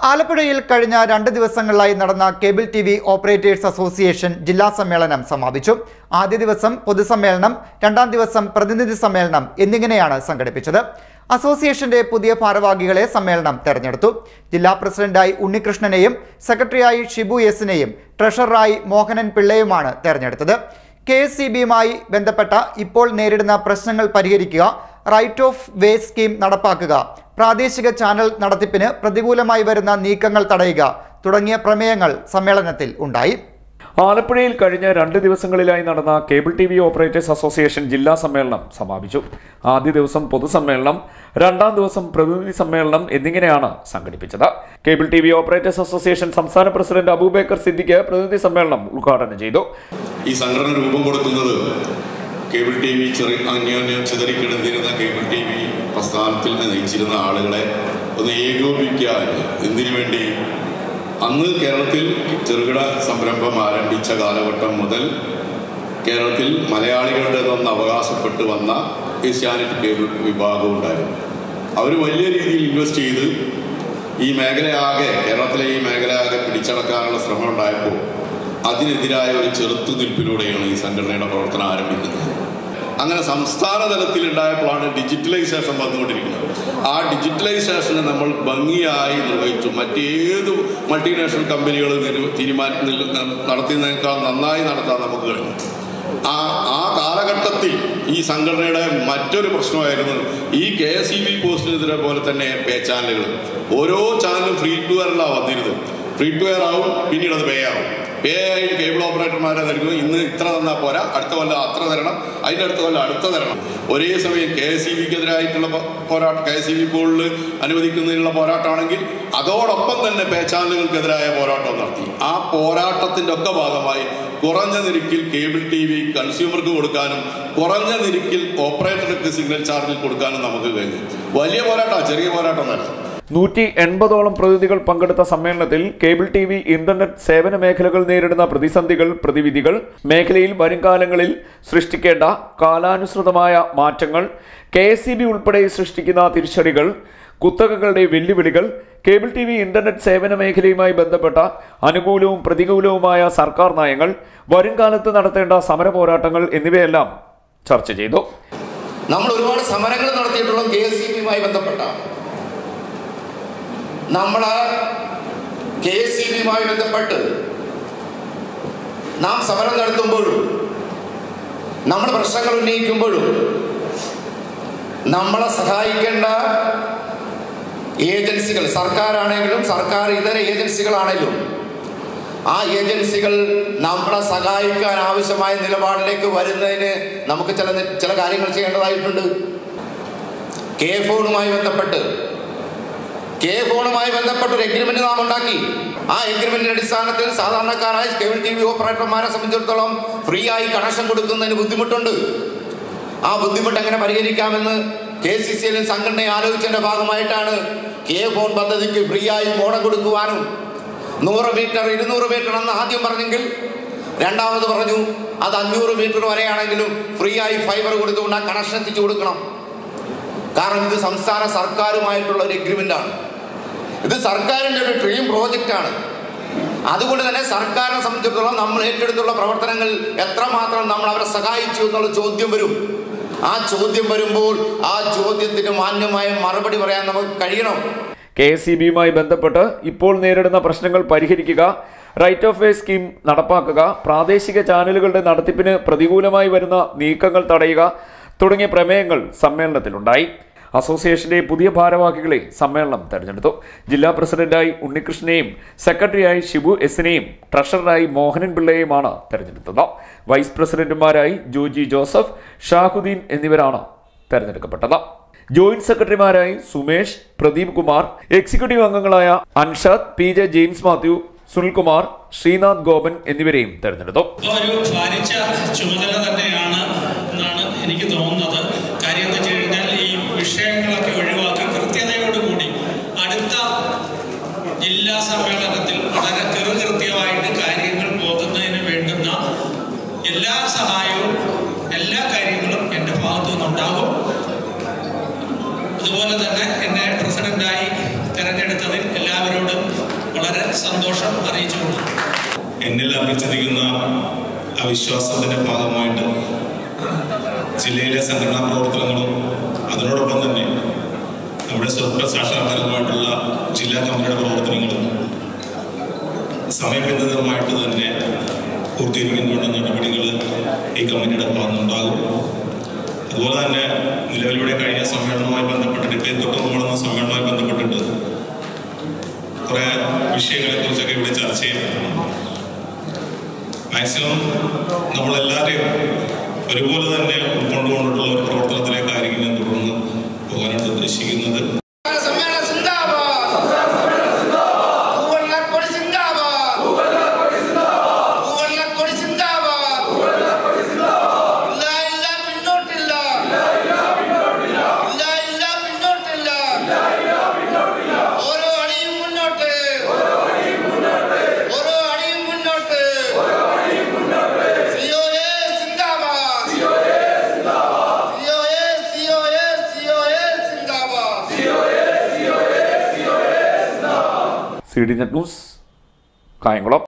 ആലപ്പുഴയിൽ കഴിഞ്ഞ 2 ദിവസങ്ങളിലായി നടന്ന കേബിൾ ടിവി ഓപ്പറേറ്റേഴ്സ് അസോസിയേഷൻ ജില്ലാ സമ്മേളനം സമാപിച്ചു. ആദ്യ ദിവസം പൊതുസമ്മേളനം, രണ്ടാം ദിവസം പ്രതിനിധി സമ്മേളനം എന്നിങ്ങനെയാണ് സംഘടിപ്പിച്ചത്. അസോസിയേഷന്റെ പുതിയ ഭാരവാഹികളെ സമ്മേളനം തെരഞ്ഞെടുത്തു. ജില്ലാ പ്രസിഡന്റായി ഉണ്ണികൃഷ്ണനെയും സെക്രട്ടറിയായി ഷിബു എസിനെയും ട്രഷററായി മോഹനൻ പിള്ളയുമാണ് തെരഞ്ഞെടുത്തത്. KSEBയുമായി ബന്ധപ്പെട്ട ഇപ്പോൾ നേരിടുന്ന പ്രശ്നങ്ങൾ പരിഹരിക്കുക, റൈറ്റ് ഓഫ് വേ സ്കീം നടപ്പാക്കുക, പ്രാദേശിക ചാനൽ നടത്തിപ്പിന് പ്രതികൂലമായി വരുന്ന നീക്കങ്ങൾ തടയുക തുടങ്ങിയ പ്രമേയങ്ങൾ സമ്മേളനത്തിൽ ഉണ്ടായി. ആലപ്പുഴയിൽ കഴിഞ്ഞ 2 ദിവസങ്ങളിലായി നടന്ന കേബിൾ ടിവി ഓപ്പറേറ്റേഴ്സ് അസോസിയേഷൻ ജില്ലാ സമ്മേളനം സമാപിച്ചു. ആദ്യ ദിവസം പൊതുസമ്മേളനം, രണ്ടാം ദിവസം പ്രതിനിധി സമ്മേളനം എന്നിങ്ങനെയാണ് സംഘടിപ്പിച്ചത്. കേബിൾ ടിവി ഓപ്പറേറ്റേഴ്സ് അസോസിയേഷൻ സംസ്ഥാന പ്രസിഡന്റ് അബൂബക്കർ സിദ്ദിഖ് പ്രതിനിധി സമ്മേളനം ഉദ്ഘാടനം ചെയ്തു. ഈ സംഘടന രൂപം കൊടുക്കുന്നത് കേബിൾ ടി വി അന്യോന്യം ചിതറിക്കിടന്നിരുന്ന കേബിൾ ടി വി പ്രസ്ഥാനത്തിൽ നയിച്ചിരുന്ന ആളുകളെ ഒന്ന് ഏകോപിപ്പിക്കാൻ, എന്തിനു വേണ്ടി അന്ന് കേരളത്തിൽ ചെറുകിട സംരംഭം ആരംഭിച്ച കാലഘട്ടം മുതൽ കേരളത്തിൽ മലയാളികളുടെ നിന്ന് അവകാശപ്പെട്ട് വന്ന ഏഷ്യാനെറ്റ് കേബിൾ വിഭാഗം ഉണ്ടായിരുന്നു. അവർ വലിയ രീതിയിൽ ഇൻവെസ്റ്റ് ചെയ്ത് ഈ മേഖലയാകെ, കേരളത്തിലെ ഈ മേഖലയാകെ പിടിച്ചടക്കാനുള്ള ശ്രമം ഉണ്ടായപ്പോൾ അതിനെതിരായ ഒരു ചെറുത്തുനിൽപ്പിലൂടെയാണ് ഈ സംഘടനയുടെ പ്രവർത്തനം ആരംഭിക്കുന്നത്. അങ്ങനെ സംസ്ഥാന തലത്തിൽ ഉണ്ടായപ്പോഴാണ് ഡിജിറ്റലൈസേഷൻ വന്നുകൊണ്ടിരിക്കുന്നത്. ആ ഡിജിറ്റലൈസേഷനെ നമ്മൾ ഭംഗിയായി നിർവഹിച്ചു. മറ്റേത് മൾട്ടിനാഷണൽ കമ്പനികൾ നടത്തുന്നതിനേക്കാൾ നന്നായി നടത്താൻ നമുക്ക് കഴിഞ്ഞു. ആ കാലഘട്ടത്തിൽ ഈ സംഘടനയുടെ മറ്റൊരു പ്രശ്നമായിരുന്നു ഈ KSEB പോസ്റ്റിനെതിരെ പോലെ തന്നെ പേ ചാനലുകൾ. ഓരോ ചാനലും ഫ്രീ ടു എയർ അല്ല വന്നിരുന്നത്. ഫ്രീ ടു എയർ ആവും, പിന്നീട് അത് പേ ആവും. പേ ആയിട്ട് കേബിൾ ഓപ്പറേറ്റർമാരെ നൽകും. ഇന്ന് ഇത്ര തന്നാൽ പോരാ, അടുത്ത കൊല്ലം അത്ര തരണം, അതിൻ്റെ അടുത്ത കൊല്ലം അടുത്ത തരണം. ഒരേ സമയം KSEBക്കെതിരായിട്ടുള്ള പോരാട്ടം, KSEB പോളിൽ അനുവദിക്കുന്നതിനുള്ള പോരാട്ടമാണെങ്കിൽ അതോടൊപ്പം തന്നെ പേ ചാനലുകൾക്കെതിരായ പോരാട്ടം നടത്തി. ആ പോരാട്ടത്തിൻ്റെ ഒക്കെ ഭാഗമായി കുറഞ്ഞ നിരക്കിൽ കേബിൾ TV കൺസ്യൂമർക്ക് കൊടുക്കാനും കുറഞ്ഞ നിരക്കിൽ ഓപ്പറേറ്റർക്ക് സിഗ്നൽ ചാർജിൽ കൊടുക്കാനും നമുക്ക് കഴിഞ്ഞു. വലിയ പോരാട്ടമാണ്, ചെറിയ പോരാട്ടമൊന്നല്ല. 180ഓളം പ്രതിനിധികൾ പങ്കെടുത്ത സമ്മേളനത്തിൽ കേബിൾ TV, ഇന്റർനെറ്റ് സേവന മേഖലകൾ നേരിടുന്ന പ്രതിസന്ധികൾ, പ്രതിവിധികൾ, മേഖലയിൽ വരും കാലങ്ങളിൽ സൃഷ്ടിക്കേണ്ട കാലാനുസൃതമായ മാറ്റങ്ങൾ, KSEB ഉൾപ്പെടെ സൃഷ്ടിക്കുന്ന തിരിച്ചടികൾ, കുത്തകകളുടെ വെല്ലുവിളികൾ, കേബിൾ TV, ഇന്റർനെറ്റ് സേവന മേഖലയുമായി ബന്ധപ്പെട്ട അനുകൂലവും പ്രതികൂലവുമായ സർക്കാർ നയങ്ങൾ, വരും കാലത്ത് നടത്തേണ്ട സമര പോരാട്ടങ്ങൾ എന്നിവയെല്ലാം ചർച്ച ചെയ്തു. നമ്മൾ ഒരുപാട് സമരങ്ങൾ നടത്തിയിട്ടുള്ള KSEBയുമായി ബന്ധപ്പെട്ട KSEBയുമായി ബന്ധപ്പെട്ട് നാം സമരം നടത്തുമ്പോഴും നമ്മൾ പ്രശ്നങ്ങൾ ഉന്നയിക്കുമ്പോഴും നമ്മളെ സഹായിക്കേണ്ട ഏജൻസികൾ, സർക്കാരാണെങ്കിലും സർക്കാർ ഇതര ഏജൻസികളാണെങ്കിലും ആ ഏജൻസികൾ നമ്മളെ സഹായിക്കാൻ ആവശ്യമായ നിലപാടിലേക്ക് വരുന്നതിന് നമുക്ക് ചില കാര്യങ്ങൾ ചെയ്യേണ്ടതായിട്ടുണ്ട്. ഫോണുമായി ബന്ധപ്പെട്ട് ഒരു എഗ്രിമെന്റ് നാം ഉണ്ടാക്കി. ആ എഗ്രിമെന്റിന്റെ അടിസ്ഥാനത്തിൽ സാധാരണക്കാരായ കേബിൾ TV ഓപ്പറേറ്റർമാരെ സംബന്ധിച്ചിടത്തോളം ഫ്രീ ആയി കണക്ഷൻ കൊടുക്കുന്നതിന് ബുദ്ധിമുട്ടുണ്ട്. ആ ബുദ്ധിമുട്ട് എങ്ങനെ പരിഹരിക്കാമെന്ന് KCCL സംഘടനയെ ആലോചിച്ചതിന്റെ ഭാഗമായിട്ടാണ് ഫോൺ പദ്ധതിക്ക് ഫ്രീ ആയി മോഡം കൊടുക്കുവാനും 100 മീറ്റർ 200 മീറ്റർ എന്ന് ആദ്യം പറഞ്ഞെങ്കിൽ രണ്ടാമത് പറഞ്ഞു അത് 500 മീറ്റർ വരെയാണെങ്കിലും ഫ്രീ ആയി ഫൈബർ കൊടുത്തുകൊണ്ട് ആ കണക്ഷൻ എത്തിച്ചു കൊടുക്കണം. കാരണം ഇത് സംസ്ഥാന സർക്കാരുമായിട്ടുള്ള ഒരു എഗ്രിമെന്റാണ്. ഇത് സർക്കാരിൻ്റെ ഒരു ഡ്രീം പ്രോജക്റ്റാണ്. അതുകൊണ്ട് തന്നെ സർക്കാരിനെ സംബന്ധിച്ചിടത്തോളം നമ്മൾ ഏറ്റെടുത്തുള്ള പ്രവർത്തനങ്ങൾ എത്രമാത്രം നമ്മൾ അവരെ സഹായിച്ചു എന്നുള്ള ചോദ്യം വരും. ആ ചോദ്യം വരുമ്പോൾ ആ ചോദ്യത്തിന് മാന്യമായ മറുപടി പറയാൻ നമുക്ക് കഴിയണം. KSEBയുമായി ബന്ധപ്പെട്ട് ഇപ്പോൾ നേരിടുന്ന പ്രശ്നങ്ങൾ പരിഹരിക്കുക, റൈറ്റ് ഓഫ് വേ സ്കീം നടപ്പാക്കുക, പ്രാദേശിക ചാനലുകളുടെ നടത്തിപ്പിന് പ്രതികൂലമായി വരുന്ന നീക്കങ്ങൾ തടയുക തുടങ്ങിയ പ്രമേയങ്ങൾ സമ്മേളനത്തിലുണ്ടായി. അസോസിയേഷന്റെ പുതിയ ഭാരവാഹികളെ സമ്മേളനം തെരഞ്ഞെടുത്തു. ജില്ലാ പ്രസിഡന്റായി ഉണ്ണികൃഷ്ണനെയും സെക്രട്ടറിയായി ഷിബു എസിനെയും ട്രഷററായി മോഹനൻ പിള്ളയെയുമാണ് തെരഞ്ഞെടുത്തത്. വൈസ് പ്രസിഡന്റുമാരായി ജോജി ജോസഫ്, ഷാഹുദ്ദീൻ എന്നിവരാണ് തെരഞ്ഞെടുക്കപ്പെട്ടത്. ജോയിന്റ് സെക്രട്ടറിമാരായി സുമേഷ്, പ്രദീപ് കുമാർ, എക്സിക്യൂട്ടീവ് അംഗങ്ങളായ അൻഷാദ്, PJ ജെയിംസ് മാത്യു, സുനിൽകുമാർ, ശ്രീനാഥ് ഗോപൻ എന്നിവരെയും തെരഞ്ഞെടുത്തു. ചുമതല തന്നെയാണ് എന്നാണ് എനിക്ക് തോന്നുന്നത്. കാര്യം എന്ന് വെച്ച് കഴിഞ്ഞാൽ ഈ വിഷയങ്ങളൊക്കെ ഒഴിവാക്കി കൃത്യതയോടുകൂടി അടുത്ത ജില്ലാ സമ്മേളനത്തിൽ വളരെ കൃത്യമായിട്ട് കാര്യങ്ങൾ പോകുന്നതിന് വേണ്ടുന്ന എല്ലാ സഹായവും എല്ലാ കാര്യങ്ങളും എൻ്റെ ഭാഗത്തു നിന്നുണ്ടാകും. അതുപോലെ തന്നെ എന്നെ പ്രസിഡന്റായി തെരഞ്ഞെടുത്തതിൽ എല്ലാവരോടും സന്തോഷം അറിയിച്ചുകൊള്ളു. എന്നിൽ അർപ്പിച്ചിരിക്കുന്ന അവിശ്വാസത്തിന്റെ ഭാഗമായിട്ട് ജില്ലയിലെ സംഘടനാ പ്രവർത്തനങ്ങളും അതിനോടൊപ്പം തന്നെ നമ്മുടെ സ്വപ്ന സാക്ഷാത്കാരമായിട്ടുള്ള ജില്ലാ കമ്മിറ്റിയുടെ പ്രവർത്തനങ്ങളും സമയബന്ധിതമായിട്ട് തന്നെ പൂർത്തീകരിക്കുന്നതിനുള്ള നടപടികൾ ഈ കമ്മിറ്റിയുടെ ഭാഗത്തുനിന്നുണ്ടാകും. അതുപോലെ തന്നെ നിലവിലൂടെ കഴിഞ്ഞ സമ്മേളനവുമായി ബന്ധപ്പെട്ടിട്ട് ഇപ്പോൾ തൊട്ട് മുമ്പുള്ള സമ്മേളനവുമായി ബന്ധപ്പെട്ടിട്ട് കുറേ വിഷയങ്ങളെക്കുറിച്ചൊക്കെ ഇവിടെ ചർച്ച ചെയ്യപ്പെട്ടിട്ടുണ്ട്. മാക്സിമം നമ്മളെല്ലാവരെയും ഒരുപോലെ തന്നെ ഉൾക്കൊണ്ടുകൊണ്ടിട്ടുള്ള ഒരു പ്രവർത്തനത്തിലേക്കായിരിക്കും ഞാൻ തുടർന്ന് പോകാനായിട്ട് ഉദ്ദേശിക്കുന്നത്. CDNet news Kayamkulam.